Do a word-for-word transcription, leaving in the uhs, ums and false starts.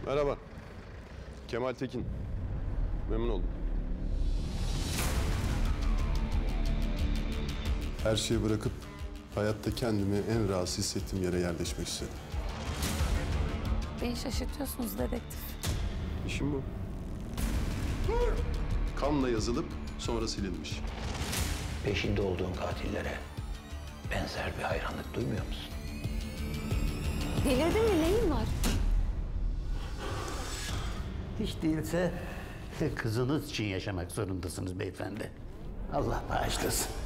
Merhaba. Kemal Tekin. Memnun oldum. Her şeyi bırakıp hayatta kendimi en rahatsız hissettiğim yere yerleşmek istedim. Beni şaşırtıyorsunuz dedektif. İşim bu. Kanla yazılıp sonra silinmiş. Peşinde olduğun katillere benzer bir hayranlık duymuyor musun? Delirdin mi? Neyin var? Hiç değilse kızınız için yaşamak zorundasınız beyefendi. Allah bağışlasın.